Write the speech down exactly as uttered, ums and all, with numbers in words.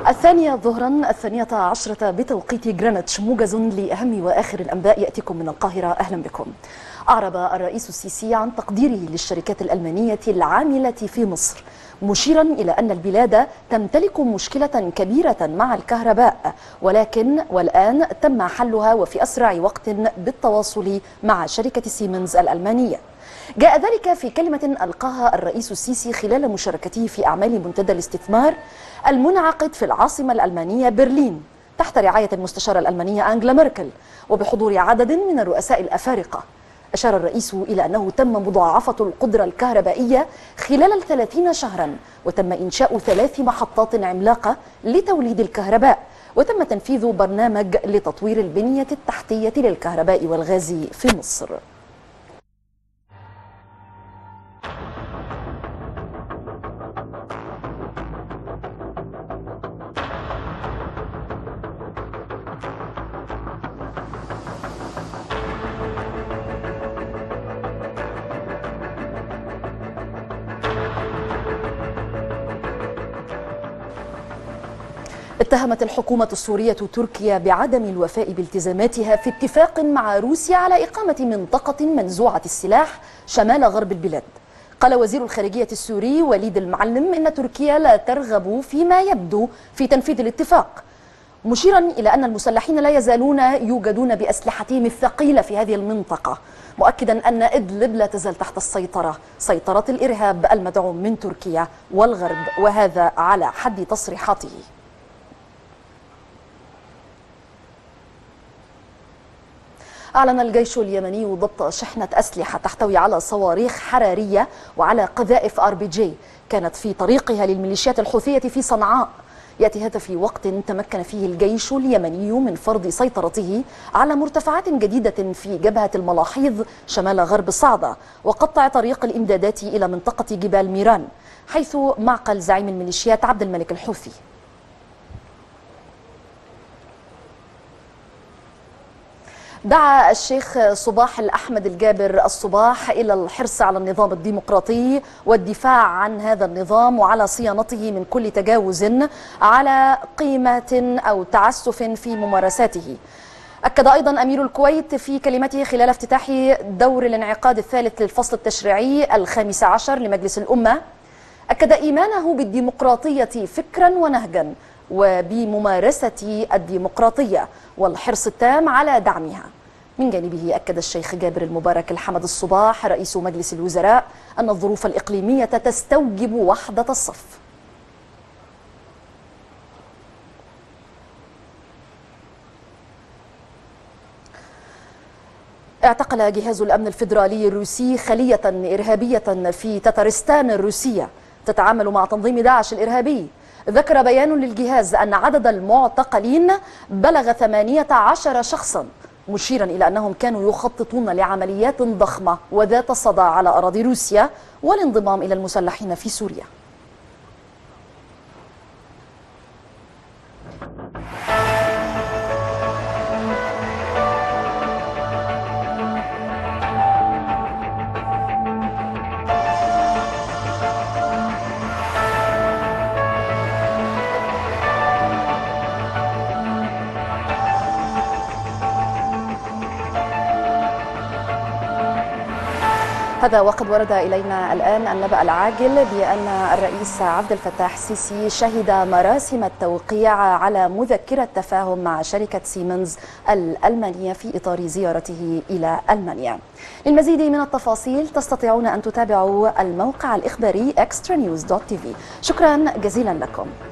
الثانية ظهرا الثانية عشرة بتوقيت جرينتش، موجز لأهم وآخر الأنباء يأتيكم من القاهرة. أهلا بكم. أعرب الرئيس السيسي عن تقديره للشركات الألمانية العاملة في مصر، مشيرا إلى أن البلاد تمتلك مشكلة كبيرة مع الكهرباء، ولكن والآن تم حلها وفي أسرع وقت بالتواصل مع شركة سيمنز الألمانية. جاء ذلك في كلمة ألقاها الرئيس السيسي خلال مشاركته في أعمال منتدى الاستثمار المنعقد في العاصمة الألمانية برلين تحت رعاية المستشارة الألمانية أنجلا ميركل وبحضور عدد من الرؤساء الأفارقة. أشار الرئيس إلى أنه تم مضاعفة القدرة الكهربائية خلال الثلاثين شهرا، وتم إنشاء ثلاث محطات عملاقة لتوليد الكهرباء، وتم تنفيذ برنامج لتطوير البنية التحتية للكهرباء والغاز في مصر. اتهمت الحكومة السورية تركيا بعدم الوفاء بالتزاماتها في اتفاق مع روسيا على إقامة منطقة منزوعة السلاح شمال غرب البلاد. قال وزير الخارجية السوري وليد المعلم إن تركيا لا ترغب فيما يبدو في تنفيذ الاتفاق، مشيرا إلى أن المسلحين لا يزالون يوجدون بأسلحتهم الثقيلة في هذه المنطقة، مؤكدا أن إدلب لا تزال تحت السيطرة، سيطرة الإرهاب المدعوم من تركيا والغرب، وهذا على حد تصريحاته. أعلن الجيش اليمني ضبط شحنة أسلحة تحتوي على صواريخ حرارية وعلى قذائف آر بي جي كانت في طريقها للميليشيات الحوثية في صنعاء. يأتي هذا في وقت تمكن فيه الجيش اليمني من فرض سيطرته على مرتفعات جديدة في جبهة الملاحيض شمال غرب صعدة، وقطع طريق الإمدادات إلى منطقة جبال ميران حيث معقل زعيم الميليشيات عبد الملك الحوثي. دعا الشيخ صباح الأحمد الجابر الصباح إلى الحرص على النظام الديمقراطي والدفاع عن هذا النظام وعلى صيانته من كل تجاوز على قيمة أو تعسف في ممارساته. أكد أيضا أمير الكويت في كلمته خلال افتتاح دور الانعقاد الثالث للفصل التشريعي الخامس عشر لمجلس الأمة، أكد إيمانه بالديمقراطية فكرا ونهجا وبممارسة الديمقراطية والحرص التام على دعمها. من جانبه أكد الشيخ جابر المبارك الحمد الصباح رئيس مجلس الوزراء أن الظروف الإقليمية تستوجب وحدة الصف. اعتقل جهاز الأمن الفيدرالي الروسي خلية إرهابية في تتارستان الروسية تتعامل مع تنظيم داعش الإرهابي. ذكر بيان للجهاز أن عدد المعتقلين بلغ ثمانية عشر شخصا، مشيرا إلى أنهم كانوا يخططون لعمليات ضخمة وذات صدى على أراضي روسيا والانضمام إلى المسلحين في سوريا. هذا وقد ورد إلينا الآن النبأ العاجل بأن الرئيس عبد الفتاح السيسي شهد مراسم التوقيع على مذكرة تفاهم مع شركة سيمنز الألمانية في إطار زيارته إلى ألمانيا. للمزيد من التفاصيل تستطيعون أن تتابعوا الموقع الإخباري إكسترا نيوز دوت تي في. شكرا جزيلا لكم.